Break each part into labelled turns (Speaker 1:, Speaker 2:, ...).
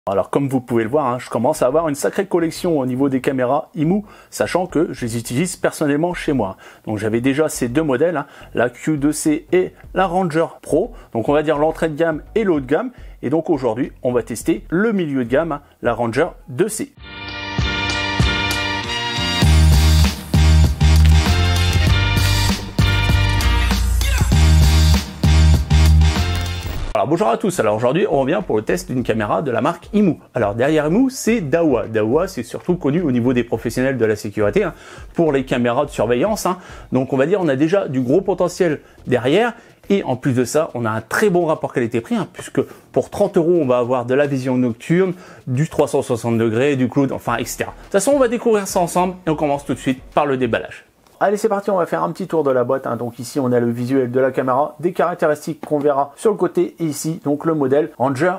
Speaker 1: Alors comme vous pouvez le voir, je commence à avoir une sacrée collection au niveau des caméras IMU, sachant que je les utilise personnellement chez moi. Donc j'avais déjà ces deux modèles, la Q2C et la Ranger Pro, donc on va dire l'entrée de gamme et l'haut de gamme. Et donc aujourd'hui, on va tester le milieu de gamme, la Ranger 2C. Alors bonjour à tous, alors aujourd'hui on revient pour le test d'une caméra de la marque IMU. Alors derrière IMU c'est Dahua. Dahua c'est surtout connu au niveau des professionnels de la sécurité pour les caméras de surveillance. Donc on va dire on a déjà du gros potentiel derrière et en plus de ça on a un très bon rapport qualité-prix puisque pour 30 € on va avoir de la vision nocturne, du 360 degrés, du cloud, enfin etc. De toute façon on va découvrir ça ensemble et on commence tout de suite par le déballage. Allez c'est parti, on va faire un petit tour de la boîte. Donc ici on a le visuel de la caméra, des caractéristiques qu'on verra sur le côté et ici donc le modèle Ranger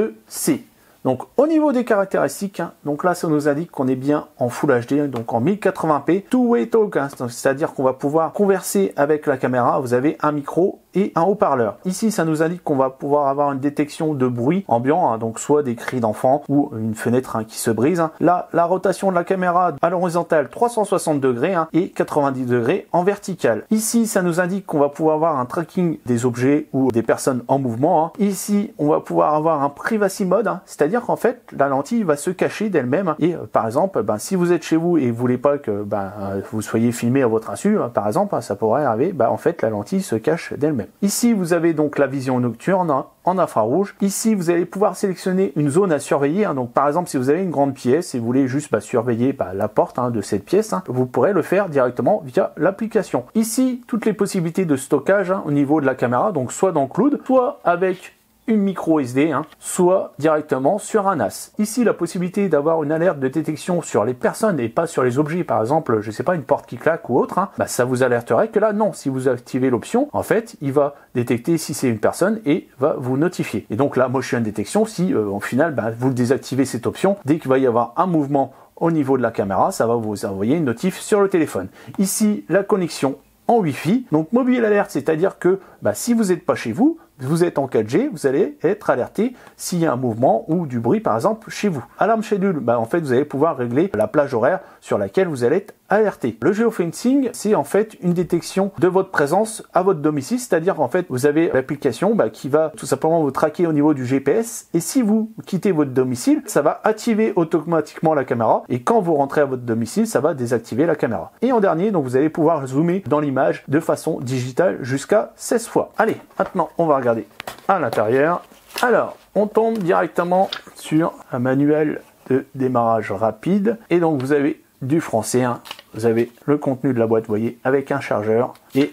Speaker 1: 2C. Donc au niveau des caractéristiques, donc là ça nous indique qu'on est bien en Full HD, donc en 1080p, two-way talk, c'est-à-dire qu'on va pouvoir converser avec la caméra. Vous avez un micro et un haut-parleur. Ici ça nous indique qu'on va pouvoir avoir une détection de bruit ambiant, donc soit des cris d'enfants ou une fenêtre qui se brise. Là la rotation de la caméra à l'horizontale 360 degrés et 90 degrés en vertical. Ici ça nous indique qu'on va pouvoir avoir un tracking des objets ou des personnes en mouvement. Ici on va pouvoir avoir un privacy mode, c'est-à-dire qu'en fait la lentille va se cacher d'elle-même et par exemple si vous êtes chez vous et vous voulez pas que vous soyez filmé à votre insu, par exemple ça pourrait arriver, en fait la lentille se cache d'elle-même. Ici vous avez donc la vision nocturne en infrarouge. Ici vous allez pouvoir sélectionner une zone à surveiller, donc par exemple si vous avez une grande pièce et vous voulez juste surveiller la porte de cette pièce, vous pourrez le faire directement via l'application. Ici toutes les possibilités de stockage au niveau de la caméra, donc soit dans le cloud, soit avec une micro SD, soit directement sur un NAS. Ici la possibilité d'avoir une alerte de détection sur les personnes et pas sur les objets, par exemple je sais pas une porte qui claque ou autre, ça vous alerterait que là non, si vous activez l'option, en fait il va détecter si c'est une personne et va vous notifier. Et donc la motion detection, si au final vous désactivez cette option, dès qu'il va y avoir un mouvement au niveau de la caméra, ça va vous envoyer une notif sur le téléphone. Ici la connexion en Wi-Fi, donc mobile alerte, c'est-à-dire que si vous n'êtes pas chez vous, vous êtes en 4G, vous allez être alerté s'il y a un mouvement ou du bruit par exemple chez vous. Alarme schedule, en fait vous allez pouvoir régler la plage horaire sur laquelle vous allez être alerté. Le geofencing, c'est en fait une détection de votre présence à votre domicile, c'est-à-dire qu'en fait vous avez l'application qui va tout simplement vous traquer au niveau du GPS et si vous quittez votre domicile, ça va activer automatiquement la caméra et quand vous rentrez à votre domicile, ça va désactiver la caméra. Et en dernier, donc vous allez pouvoir zoomer dans l'image de façon digitale jusqu'à 16 fois. Allez, maintenant on va regarder à l'intérieur. Alors, on tombe directement sur un manuel de démarrage rapide et donc vous avez du français, vous avez le contenu de la boîte, vous voyez, avec un chargeur et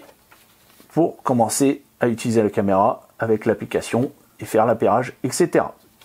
Speaker 1: pour commencer à utiliser la caméra avec l'application et faire l'appairage, etc.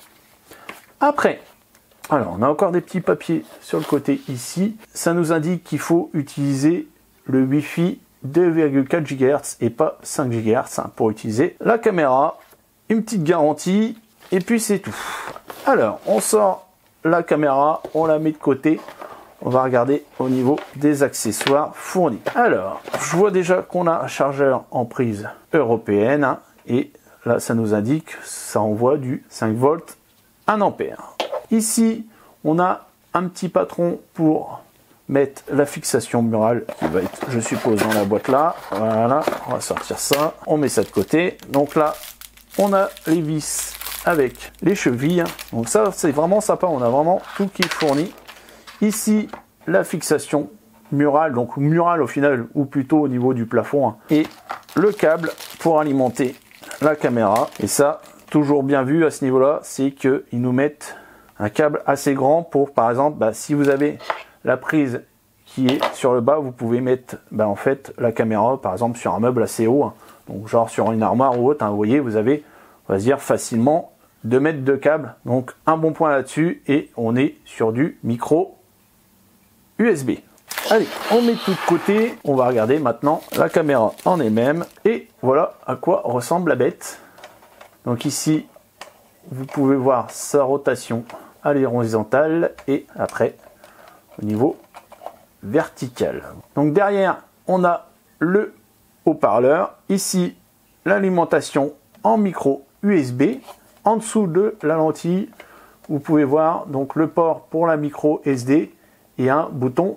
Speaker 1: Après, alors on a encore des petits papiers sur le côté ici, ça nous indique qu'il faut utiliser le Wi-Fi 2,4 GHz et pas 5 GHz pour utiliser la caméra, une petite garantie et puis c'est tout. Alors on sort la caméra, on la met de côté, on va regarder au niveau des accessoires fournis. Alors je vois déjà qu'on a un chargeur en prise européenne et là ça nous indique, ça envoie du 5 volts 1 ampère. Ici on a un petit patron pour mettre la fixation murale qui va être, je suppose, dans la boîte là. Voilà, on va sortir ça, on met ça de côté. Donc là, on a les vis avec les chevilles. Donc ça, c'est vraiment sympa, on a vraiment tout qui est fourni. Ici, la fixation murale, donc murale au final, ou plutôt au niveau du plafond. Et le câble pour alimenter la caméra. Et ça, toujours bien vu à ce niveau-là, c'est qu'ils nous mettent un câble assez grand pour, par exemple, si vous avez la prise qui est sur le bas, vous pouvez mettre en fait la caméra par exemple sur un meuble assez haut, donc genre sur une armoire ou autre, vous voyez, vous avez, on va dire facilement 2 mètres de câble, donc un bon point là-dessus et on est sur du micro USB. Allez, on met tout de côté, on va regarder maintenant la caméra en elle-même et voilà à quoi ressemble la bête. Donc ici, vous pouvez voir sa rotation à l'horizontale et après au niveau vertical. Donc derrière, on a le haut-parleur. Ici, l'alimentation en micro USB. En dessous de la lentille, vous pouvez voir donc le port pour la micro SD et un bouton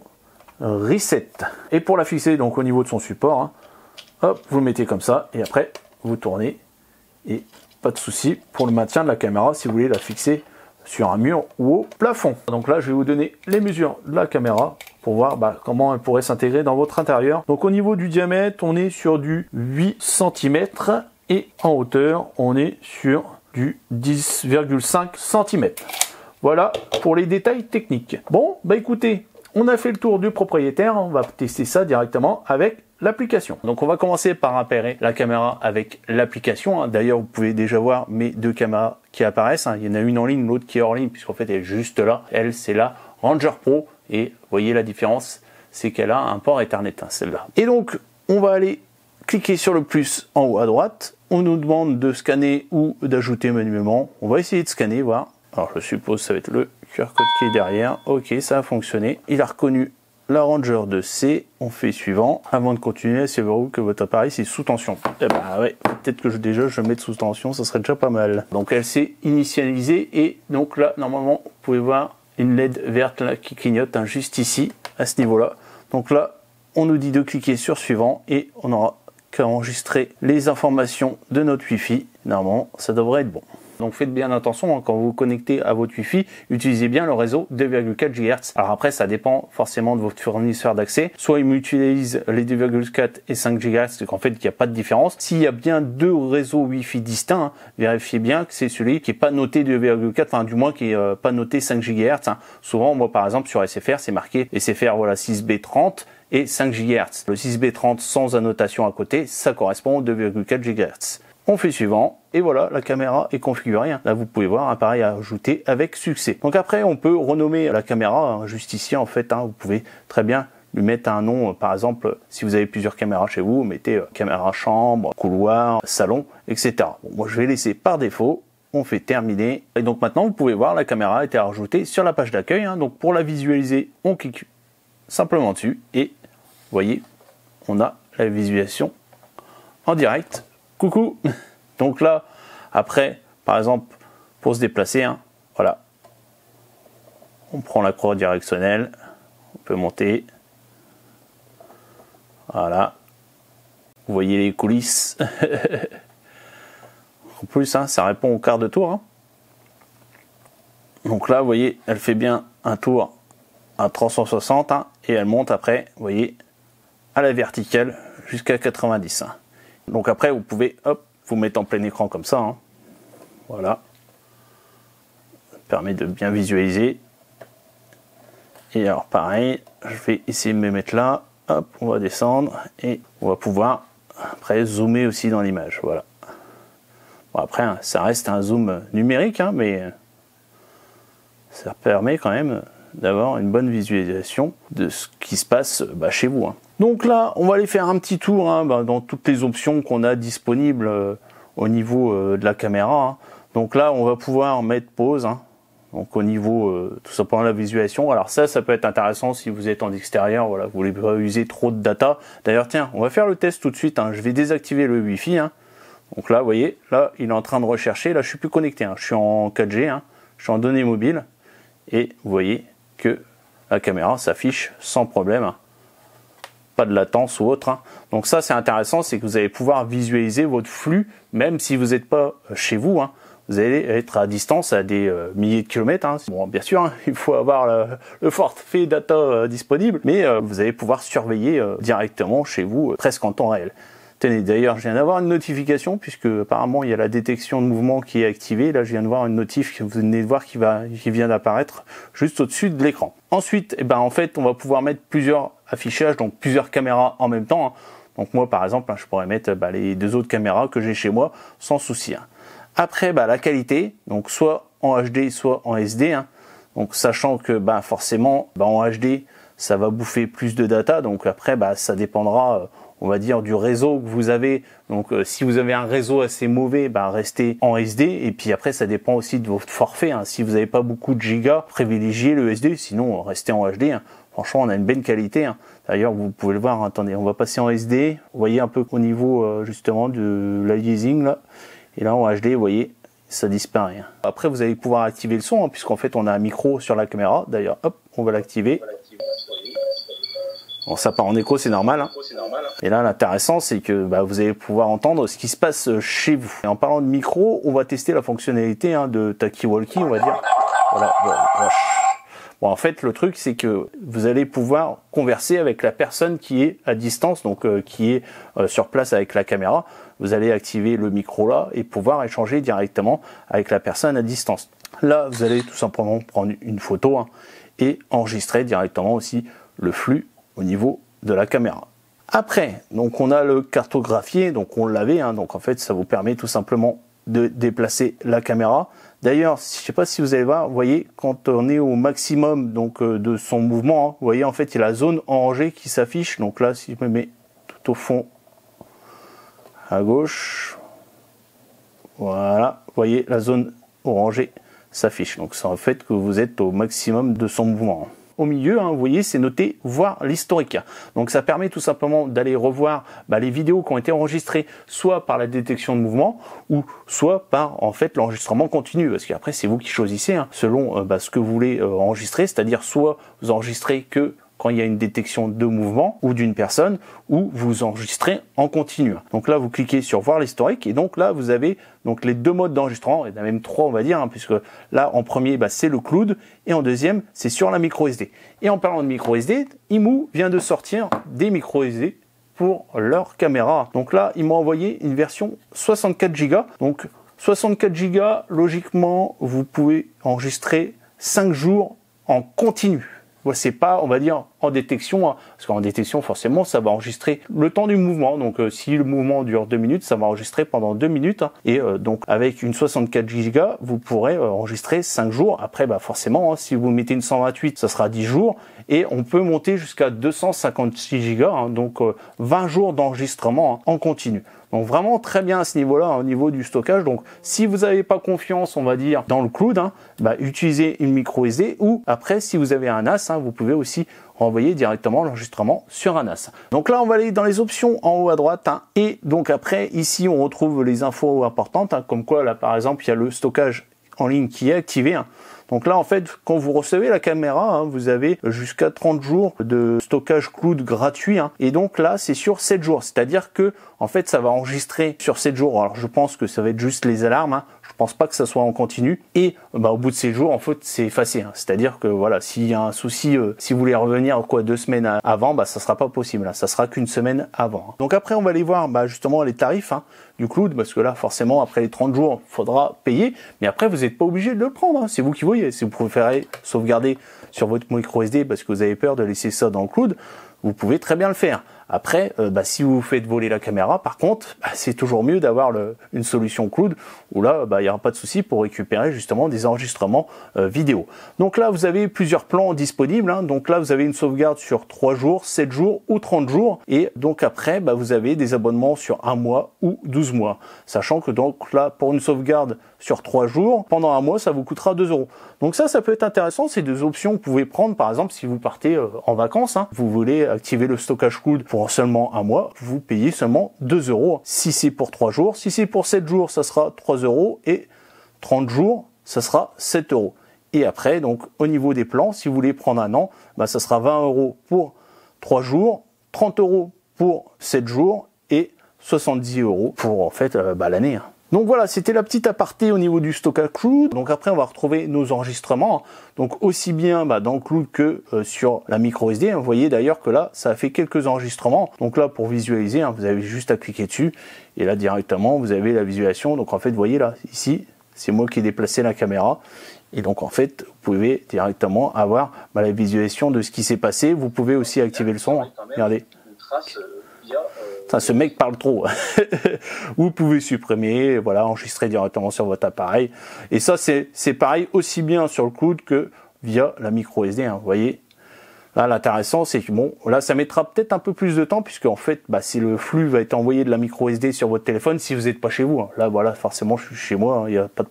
Speaker 1: reset. Et pour la fixer donc au niveau de son support, hein, hop, vous le mettez comme ça et après vous tournez et pas de souci pour le maintien de la caméra si vous voulez la fixer sur un mur ou au plafond. Donc là je vais vous donner les mesures de la caméra pour voir comment elle pourrait s'intégrer dans votre intérieur. Donc au niveau du diamètre, on est sur du 8 cm et en hauteur, on est sur du 10,5 cm. Voilà pour les détails techniques. Bon, écoutez, on a fait le tour du propriétaire, on va tester ça directement avec l'application. Donc on va commencer par appairer la caméra avec l'application. D'ailleurs, vous pouvez déjà voir mes deux caméras qui apparaissent. Il y en a une en ligne, l'autre qui est hors ligne, puisqu'en fait elle est juste là. Elle, c'est la Ranger Pro. Et vous voyez la différence, c'est qu'elle a un port Ethernet, celle-là. Et donc, on va aller cliquer sur le plus en haut à droite. On nous demande de scanner ou d'ajouter manuellement. On va essayer de scanner, voir. Alors, je suppose que ça va être le QR code qui est derrière. Ok, ça a fonctionné. Il a reconnu la Ranger 2C. On fait suivant. Avant de continuer, assurez-vous que votre appareil c'est sous tension. Eh ben ouais, peut-être que je le mette sous tension, ça serait déjà pas mal. Donc, elle s'est initialisée et donc là, normalement, vous pouvez voir une LED verte là qui clignote juste ici, à ce niveau-là. Donc là, on nous dit de cliquer sur suivant et on aura qu'à enregistrer les informations de notre Wi-Fi. Normalement, ça devrait être bon. Donc faites bien attention, quand vous vous connectez à votre Wi-Fi, utilisez bien le réseau 2,4 GHz. Alors après, ça dépend forcément de votre fournisseur d'accès. Soit il utilise les 2,4 et 5 GHz, donc en fait, il n'y a pas de différence. S'il y a bien deux réseaux Wi-Fi distincts, vérifiez bien que c'est celui qui n'est pas noté 2,4, enfin du moins qui n'est pas noté 5 GHz. Souvent, moi par exemple, sur SFR, c'est marqué SFR 6B30 et 5 GHz. Le 6B30 sans annotation à côté, ça correspond aux 2,4 GHz. On fait suivant et voilà, la caméra est configurée. Là, vous pouvez voir, appareil à ajouter avec succès. Donc après, on peut renommer la caméra, juste ici en fait. Vous pouvez très bien lui mettre un nom, par exemple, si vous avez plusieurs caméras chez vous, mettez caméra chambre, couloir, salon, etc. Bon, moi, je vais laisser par défaut. On fait terminer. Et donc maintenant, vous pouvez voir, la caméra a été rajoutée sur la page d'accueil. Donc pour la visualiser, on clique simplement dessus et vous voyez, on a la visualisation en direct. Coucou. Donc là, après, par exemple, pour se déplacer, voilà, on prend la croix directionnelle, on peut monter, voilà, vous voyez les coulisses. En plus, ça répond au quart de tour. Donc là, vous voyez, elle fait bien un tour à 360 et elle monte après, vous voyez, à la verticale jusqu'à 90. Donc après, vous pouvez, hop, vous mettre en plein écran comme ça. Voilà. Ça permet de bien visualiser. Et alors pareil, je vais essayer de me mettre là. Hop, on va descendre et on va pouvoir après zoomer aussi dans l'image. Voilà. Bon après, ça reste un zoom numérique, mais ça permet quand même d'avoir une bonne visualisation de ce qui se passe chez vous. Donc là, on va aller faire un petit tour dans toutes les options qu'on a disponibles au niveau de la caméra. Donc là, on va pouvoir mettre pause. Donc au niveau tout simplement de la visualisation. Alors ça peut être intéressant si vous êtes en extérieur, voilà, vous voulez pas user trop de data. D'ailleurs, tiens, on va faire le test tout de suite. Je vais désactiver le Wi-Fi. Donc là, vous voyez, là, il est en train de rechercher. Là, je suis plus connecté. Je suis en 4G. Je suis en données mobiles. Et vous voyez que la caméra s'affiche sans problème. Pas de latence ou autre. Donc ça, c'est intéressant, c'est que vous allez pouvoir visualiser votre flux, même si vous n'êtes pas chez vous. Vous allez être à distance à des milliers de kilomètres. Bon, bien sûr, il faut avoir le forfait data disponible, mais vous allez pouvoir surveiller directement chez vous, presque en temps réel. Tenez, d'ailleurs, je viens d'avoir une notification, puisque apparemment il y a la détection de mouvement qui est activée. Là, je viens de voir une notif que vous venez de voir qui vient d'apparaître juste au-dessus de l'écran. Ensuite, en fait, on va pouvoir mettre plusieurs affichages, donc plusieurs caméras en même temps. Donc moi, par exemple, je pourrais mettre les deux autres caméras que j'ai chez moi sans souci. Après, la qualité, donc soit en HD, soit en SD. Donc sachant que forcément, en HD, ça va bouffer plus de data. Donc après, ça dépendra, on va dire, du réseau que vous avez. Donc si vous avez un réseau assez mauvais, restez en SD. Et puis après, ça dépend aussi de votre forfait. Si vous n'avez pas beaucoup de gigas, privilégiez le SD. Sinon, restez en HD. Franchement, on a une bonne qualité. D'ailleurs, vous pouvez le voir. Attendez, on va passer en SD. Vous voyez un peu au niveau justement de l'aliasing là. Et là, en HD, vous voyez, ça disparaît. Après, vous allez pouvoir activer le son, hein, puisqu'en fait, on a un micro sur la caméra. D'ailleurs, hop, on va l'activer. Bon, ça part en écho, c'est normal. Hein. Et là, l'intéressant, c'est que vous allez pouvoir entendre ce qui se passe chez vous. Et en parlant de micro, on va tester la fonctionnalité de Talkie-Walkie, on va dire. Voilà. Bon, en fait, le truc, c'est que vous allez pouvoir converser avec la personne qui est à distance, donc qui est sur place avec la caméra. Vous allez activer le micro là et pouvoir échanger directement avec la personne à distance. Là, vous allez tout simplement prendre une photo et enregistrer directement aussi le flux au niveau de la caméra. Après, donc on a le cartographier, donc on l'avait, donc en fait, ça vous permet tout simplement de déplacer la caméra. D'ailleurs, je ne sais pas si vous allez voir, vous voyez, quand on est au maximum donc de son mouvement, vous voyez en fait il y a la zone orangée qui s'affiche. Donc là, si je me mets tout au fond à gauche, voilà, vous voyez la zone orangée s'affiche. Donc c'est en fait que vous êtes au maximum de son mouvement. Au milieu, vous voyez, c'est noté voir l'historique. Donc ça permet tout simplement d'aller revoir les vidéos qui ont été enregistrées soit par la détection de mouvement ou soit par en fait l'enregistrement continu. Parce qu'après c'est vous qui choisissez selon ce que vous voulez enregistrer, c'est-à-dire soit vous enregistrez que quand il y a une détection de mouvement ou d'une personne, ou vous enregistrez en continu. Donc là, vous cliquez sur voir l'historique et donc là, vous avez donc les deux modes d'enregistrement, il y en a même trois on va dire, puisque là en premier c'est le cloud et en deuxième c'est sur la micro SD. Et en parlant de micro SD, IMU vient de sortir des micro SD pour leur caméra. Donc là, ils m'ont envoyé une version 64 Go. Donc 64 Go, logiquement, vous pouvez enregistrer 5 jours en continu. C'est pas, on va dire, en détection, parce qu'en détection, forcément, ça va enregistrer le temps du mouvement. Donc, si le mouvement dure 2 minutes, ça va enregistrer pendant 2 minutes. Et donc, avec une 64 Go, vous pourrez enregistrer 5 jours. Après, forcément, si vous mettez une 128, ça sera 10 jours. Et on peut monter jusqu'à 256 Go, donc 20 jours d'enregistrement en continu. Donc vraiment très bien à ce niveau-là, au niveau du stockage. Donc si vous n'avez pas confiance, on va dire, dans le cloud, utilisez une micro SD ou après, si vous avez un NAS, vous pouvez aussi renvoyer directement l'enregistrement sur un NAS. Donc là, on va aller dans les options en haut à droite. Et donc après, ici, on retrouve les infos importantes, comme quoi là, par exemple, il y a le stockage en ligne qui est activé. Donc là, en fait, quand vous recevez la caméra, vous avez jusqu'à 30 jours de stockage cloud gratuit. Et donc là, c'est sur 7 jours. C'est-à-dire que, en fait, ça va enregistrer sur 7 jours. Alors, je pense que ça va être juste les alarmes. Je pense pas que ça soit en continu. Et au bout de ces jours, en fait, c'est effacé. C'est-à-dire que voilà, s'il y a un souci, si vous voulez revenir 2 semaines avant, ça sera pas possible. Ça sera qu'une semaine avant. Donc après, on va aller voir justement les tarifs du cloud, parce que là, forcément, après les 30 jours, il faudra payer. Mais après, vous n'êtes pas obligé de le prendre. C'est vous qui voyez. Si vous préférez sauvegarder sur votre micro SD parce que vous avez peur de laisser ça dans le cloud, vous pouvez très bien le faire. Après, si vous vous faites voler la caméra, par contre, c'est toujours mieux d'avoir une solution cloud où là, il n'y aura pas de souci pour récupérer justement des enregistrements vidéo. Donc là, vous avez plusieurs plans disponibles. Donc là, vous avez une sauvegarde sur 3 jours, 7 jours ou 30 jours. Et donc après, vous avez des abonnements sur 1 mois ou 12 mois. Sachant que donc là, pour une sauvegarde sur 3 jours, pendant 1 mois, ça vous coûtera 2 €. Donc ça peut être intéressant. C'est deux options que vous pouvez prendre. Par exemple, si vous partez en vacances, vous voulez activer le stockage cloud pour seulement 1 mois, vous payez seulement 2 €. Si c'est pour 3 jours, si c'est pour 7 jours, ça sera 3 € et 30 jours, ça sera 7 €. Et après, donc au niveau des plans, si vous voulez prendre un an, ça sera 20 € pour 3 jours, 30 € pour 7 jours et 70 € pour en fait l'année. Donc voilà, c'était la petite aparté au niveau du stockage cloud. Donc après, on va retrouver nos enregistrements. Donc aussi bien dans le cloud que sur la micro SD. Vous voyez d'ailleurs que là, ça a fait quelques enregistrements. Donc là, pour visualiser, vous avez juste à cliquer dessus. Et là, directement, vous avez la visualisation. Donc en fait, vous voyez là, ici, c'est moi qui ai déplacé la caméra. Et donc en fait, vous pouvez directement avoir la visualisation de ce qui s'est passé. Vous pouvez aussi activer le son. Regardez. Ce mec parle trop. Vous pouvez supprimer, enregistrer directement sur votre appareil. Et ça, c'est pareil aussi bien sur le cloud que via la micro SD. Vous voyez, là, l'intéressant, c'est que là, ça mettra peut-être un peu plus de temps, puisque en fait, si le flux va être envoyé de la micro SD sur votre téléphone, si vous n'êtes pas chez vous, là, forcément, je suis chez moi, il n'y a pas de problème.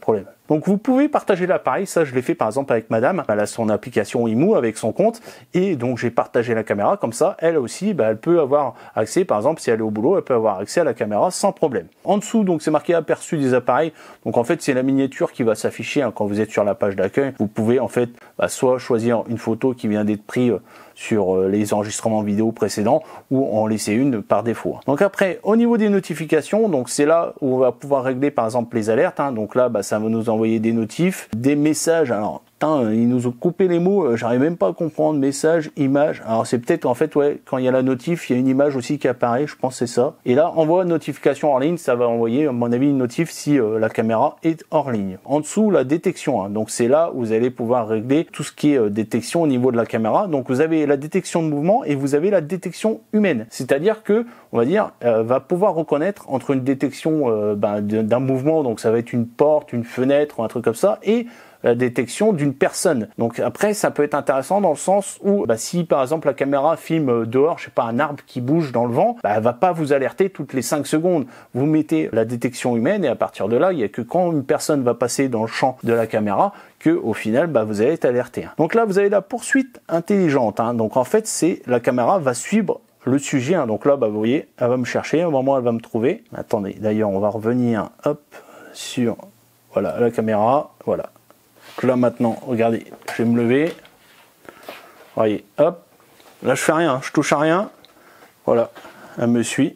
Speaker 1: Donc vous pouvez partager l'appareil, ça je l'ai fait par exemple avec madame, elle a son application IMU avec son compte, et donc j'ai partagé la caméra, comme ça elle aussi elle peut avoir accès, par exemple si elle est au boulot, elle peut avoir accès à la caméra sans problème. En dessous donc c'est marqué aperçu des appareils, donc en fait c'est la miniature qui va s'afficher quand vous êtes sur la page d'accueil. Vous pouvez en fait soit choisir une photo qui vient d'être prise sur les enregistrements vidéo précédents ou en laisser une par défaut. Donc après au niveau des notifications, donc c'est là où on va pouvoir régler par exemple les alertes, donc là ça va nous envoyer des notifs, des messages. Alors ils nous ont coupé les mots, j'arrive même pas à comprendre, message, image. Alors c'est peut-être en fait quand il y a la notif, il y a une image aussi qui apparaît, je pense que c'est ça. Et là envoie notification hors ligne, ça va envoyer à mon avis une notif si la caméra est hors ligne. En dessous la détection, donc c'est là où vous allez pouvoir régler tout ce qui est détection au niveau de la caméra. Donc vous avez la détection de mouvement et vous avez la détection humaine, c'est-à-dire que on va dire va pouvoir reconnaître entre une détection d'un mouvement, donc ça va être une porte, une fenêtre ou un truc comme ça, et la détection d'une personne. Donc après ça peut être intéressant dans le sens où si par exemple la caméra filme dehors, je sais pas, un arbre qui bouge dans le vent, elle va pas vous alerter toutes les 5 secondes. Vous mettez la détection humaine et à partir de là, il y a que quand une personne va passer dans le champ de la caméra que au final vous allez être alerté. Donc là vous avez la poursuite intelligente, donc en fait c'est la caméra va suivre le sujet, donc là vous voyez, elle va me chercher, à un moment elle va me trouver. Attendez, d'ailleurs on va revenir sur voilà la caméra, voilà. Donc là maintenant, regardez, je vais me lever. Voyez, hop. Là je fais rien, je touche à rien. Voilà, elle me suit.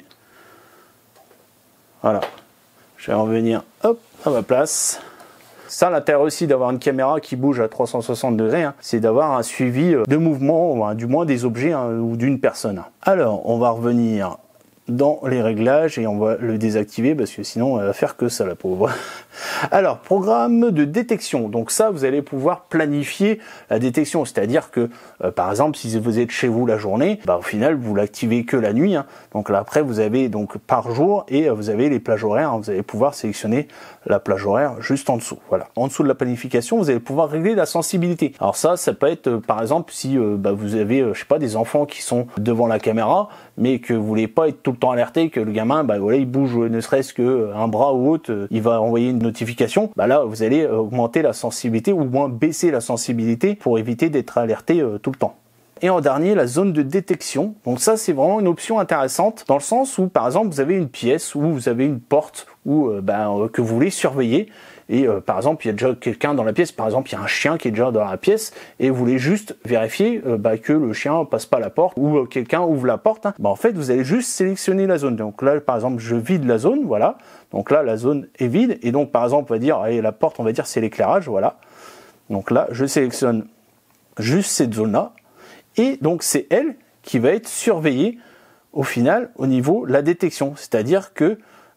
Speaker 1: Voilà. Je vais revenir hop à ma place. Ça, l'intérêt aussi d'avoir une caméra qui bouge à 360 degrés, c'est d'avoir un suivi de mouvement, du moins des objets ou d'une personne. Alors, on va revenir dans les réglages et on va le désactiver parce que sinon elle va faire que ça, la pauvre. Alors programme de détection, donc ça vous allez pouvoir planifier la détection, c'est-à-dire que par exemple si vous êtes chez vous la journée, au final vous l'activez que la nuit, donc là après vous avez donc par jour et vous avez les plages horaires, vous allez pouvoir sélectionner la plage horaire juste en dessous. Voilà, en dessous de la planification vous allez pouvoir régler la sensibilité. Alors ça peut être par exemple si vous avez je sais pas des enfants qui sont devant la caméra mais que vous voulez pas être tout le temps alerté, que le gamin voilà, il bouge ne serait-ce que un bras ou autre, il va envoyer une notification, là vous allez augmenter la sensibilité ou moins baisser la sensibilité pour éviter d'être alerté tout le temps. Et en dernier, la zone de détection. Donc ça, c'est vraiment une option intéressante dans le sens où, par exemple, vous avez une pièce où vous avez une porte où, que vous voulez surveiller. Et par exemple, il y a déjà quelqu'un dans la pièce. Par exemple, il y a un chien qui est déjà dans la pièce et vous voulez juste vérifier que le chien passe pas la porte ou quelqu'un ouvre la porte. En fait, vous allez juste sélectionner la zone. Donc là, par exemple, je vide la zone, voilà. Donc là, la zone est vide. Et donc, par exemple, on va dire, allez, la porte, on va dire, c'est l'éclairage, voilà. Donc là, je sélectionne juste cette zone-là. Et donc c'est elle qui va être surveillée au final au niveau de la détection. C'est-à-dire que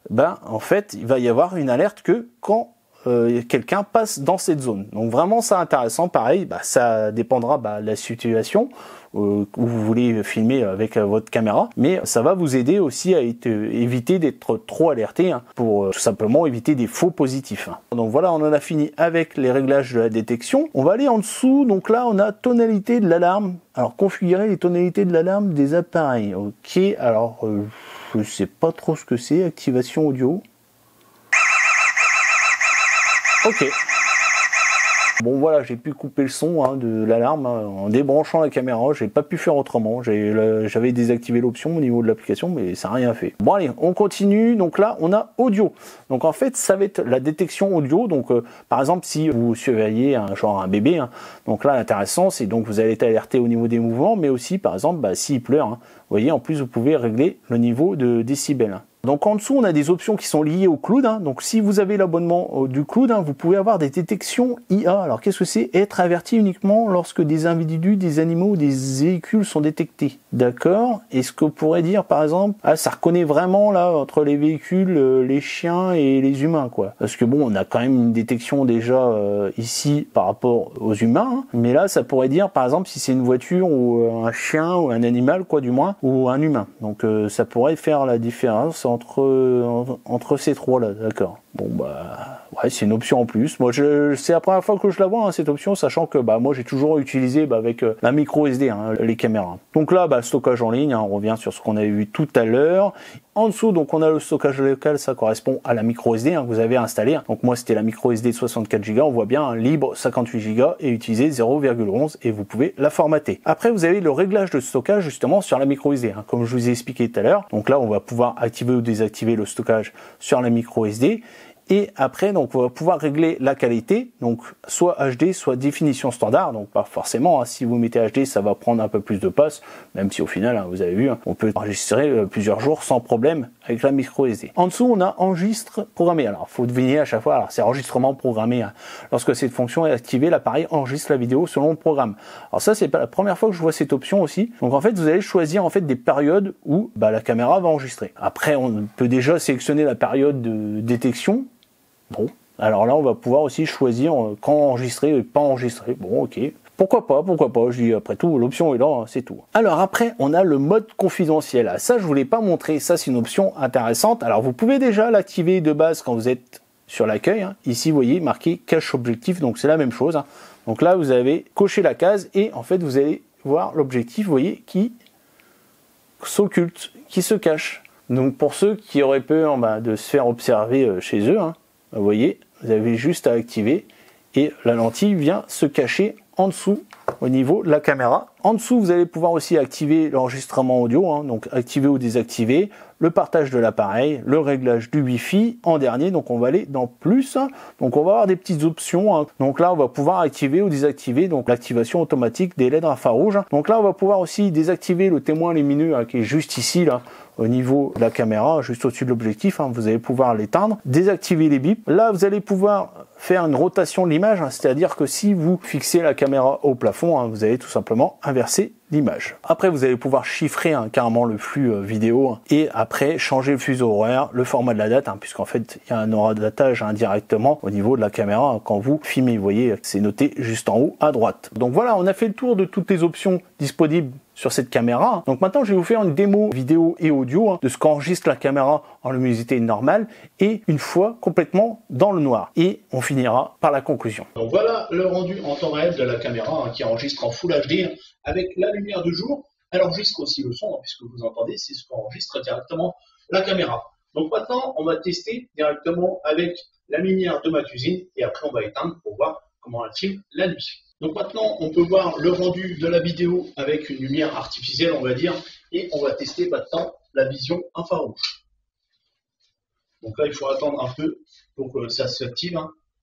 Speaker 1: en fait il va y avoir une alerte que quand quelqu'un passe dans cette zone. Donc vraiment c'est intéressant, pareil, ça dépendra de la situation où vous voulez filmer avec votre caméra, mais ça va vous aider aussi à éviter d'être trop alerté pour tout simplement éviter des faux positifs. Donc voilà, on en a fini avec les réglages de la détection. On va aller en dessous, donc là on a tonalité de l'alarme. Alors configurer les tonalités de l'alarme des appareils. Ok, alors je sais pas trop ce que c'est, activation audio. Ok. Bon voilà, j'ai pu couper le son de l'alarme en débranchant la caméra, j'ai pas pu faire autrement, j'avais désactivé l'option au niveau de l'application mais ça n'a rien fait. Bon allez, on continue, donc là on a audio. Donc en fait ça va être la détection audio, donc par exemple si vous surveillez un bébé, donc là l'intéressant c'est donc vous allez être alerté au niveau des mouvements, mais aussi par exemple s'il pleure, vous voyez en plus vous pouvez régler le niveau de décibels. Donc en dessous, on a des options qui sont liées au cloud. Donc si vous avez l'abonnement du cloud, vous pouvez avoir des détections IA. Alors qu'est-ce que c'est? Être averti uniquement lorsque des individus, des animaux ou des véhicules sont détectés. D'accord? Est-ce qu'on pourrait dire par exemple, ça reconnaît vraiment là entre les véhicules, les chiens et les humains, quoi. Parce que bon, on a quand même une détection déjà ici par rapport aux humains. Mais là, ça pourrait dire par exemple si c'est une voiture ou un chien ou un animal, quoi du moins, ou un humain. Donc ça pourrait faire la différence entre ces trois-là, d'accord. Bon ouais, c'est une option en plus. Moi, c'est la première fois que je la vois cette option, sachant que moi j'ai toujours utilisé avec la micro SD les caméras. Donc là, stockage en ligne, on revient sur ce qu'on avait vu tout à l'heure. En dessous, donc on a le stockage local, ça correspond à la micro SD que vous avez installée. Donc moi c'était la micro SD de 64 Go, on voit bien libre 58 Go et utiliser 0,11 et vous pouvez la formater. Après vous avez le réglage de stockage justement sur la micro SD, comme je vous ai expliqué tout à l'heure. Donc là on va pouvoir activer ou désactiver le stockage sur la micro SD. Et après, donc, on va pouvoir régler la qualité, donc soit HD, soit définition standard. Donc, pas forcément, si vous mettez HD, ça va prendre un peu plus de place, même si au final, vous avez vu, on peut enregistrer plusieurs jours sans problème avec la micro SD. En dessous, on a enregistre programmé. Alors, faut deviner à chaque fois, alors c'est enregistrement programmé. Lorsque cette fonction est activée, l'appareil enregistre la vidéo selon le programme. Alors ça, c'est pas la première fois que je vois cette option aussi. Donc en fait, vous allez choisir en fait des périodes où la caméra va enregistrer. Après, on peut déjà sélectionner la période de détection. Bon, alors là, on va pouvoir aussi choisir quand enregistrer et pas enregistrer. Bon, ok. Pourquoi pas, je dis après tout, l'option est là, c'est tout. Alors après, on a le mode confidentiel. Ça, je ne vous l'ai pas montré, ça c'est une option intéressante. Alors vous pouvez déjà l'activer de base quand vous êtes sur l'accueil. Ici, vous voyez, marqué cache objectif, donc c'est la même chose. Donc là, vous avez coché la case et en fait, vous allez voir l'objectif, vous voyez, qui s'occulte, qui se cache. Donc pour ceux qui auraient peur de se faire observer chez eux, vous voyez, vous avez juste à activer et la lentille vient se cacher en dessous au niveau de la caméra. En dessous, vous allez pouvoir aussi activer l'enregistrement audio, donc activer ou désactiver, le partage de l'appareil, le réglage du Wi-Fi. En dernier, donc on va aller dans plus. Donc on va avoir des petites options. Donc là, on va pouvoir activer ou désactiver donc l'activation automatique des LED infrarouges. Donc là, on va pouvoir aussi désactiver le témoin lumineux qui est juste ici là, au niveau de la caméra, juste au-dessus de l'objectif. Vous allez pouvoir l'éteindre, désactiver les bips. Là, vous allez pouvoir faire une rotation de l'image, c'est-à-dire que si vous fixez la caméra au plafond, vous allez tout simplement inverser l'image. Après, vous allez pouvoir chiffrer carrément le flux vidéo et après changer le fuseau horaire, le format de la date, puisqu'en fait, il y a un horodatage directement au niveau de la caméra quand vous filmez. Vous voyez, c'est noté juste en haut à droite. Donc voilà, on a fait le tour de toutes les options disponibles sur cette caméra. Donc maintenant, je vais vous faire une démo vidéo et audio de ce qu'enregistre la caméra en luminosité normale et une fois complètement dans le noir. Et on finira par la conclusion.
Speaker 2: Donc voilà le rendu en temps réel de la caméra qui enregistre en Full HD avec la lumière du jour. Elle enregistre aussi le son, puisque vous entendez, c'est ce qu'enregistre directement la caméra. Donc maintenant, on va tester directement avec la lumière de ma cuisine et après on va éteindre pour voir comment elle filme la nuit. Donc maintenant, on peut voir le rendu de la vidéo avec une lumière artificielle, on va dire, et on va tester maintenant la vision infrarouge. Donc là, il faut attendre un peu pour que ça s'active.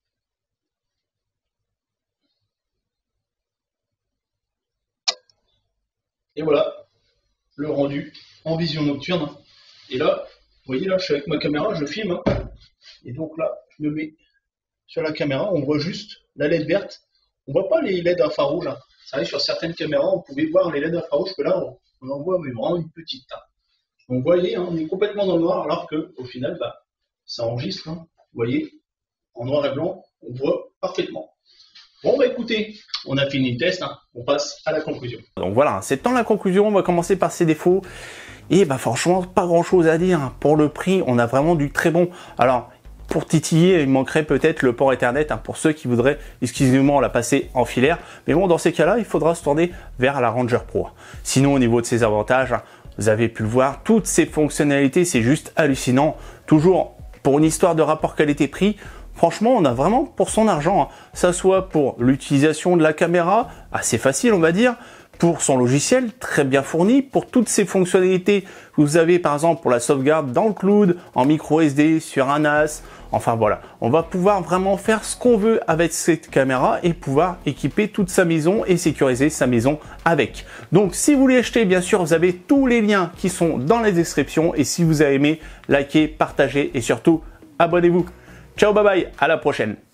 Speaker 2: Et voilà, le rendu en vision nocturne. Et là, vous voyez, là, je suis avec ma caméra, je filme. Et donc là, je me mets sur la caméra, on voit juste la LED verte. On voit pas les LED infrarouges. C'est vrai, sur certaines caméras, on pouvait voir les LED infrarouges, que là, on en voit mais vraiment une petite. Donc vous voyez, on est complètement dans le noir, alors qu'au final, ça enregistre. Vous voyez, en noir et blanc, on voit parfaitement. Bon, écoutez, on a fini le test, on passe à la conclusion.
Speaker 1: Donc voilà, c'est dans la conclusion, on va commencer par ses défauts. Et franchement, pas grand chose à dire. Pour le prix, on a vraiment du très bon. Alors, pour titiller, il manquerait peut-être le port Ethernet pour ceux qui voudraient exclusivement la passer en filaire. Mais bon, dans ces cas-là, il faudra se tourner vers la Ranger Pro. Sinon, au niveau de ses avantages, vous avez pu le voir, toutes ces fonctionnalités, c'est juste hallucinant. Toujours pour une histoire de rapport qualité-prix, franchement, on a vraiment pour son argent. Ça soit pour l'utilisation de la caméra, assez facile on va dire, pour son logiciel, très bien fourni, pour toutes ces fonctionnalités que vous avez par exemple pour la sauvegarde dans le cloud, en micro SD, sur un NAS, enfin voilà. On va pouvoir vraiment faire ce qu'on veut avec cette caméra et pouvoir équiper toute sa maison et sécuriser sa maison avec. Donc si vous voulez acheter, bien sûr, vous avez tous les liens qui sont dans la description et si vous avez aimé, likez, partagez et surtout abonnez-vous. Ciao, bye bye, à la prochaine.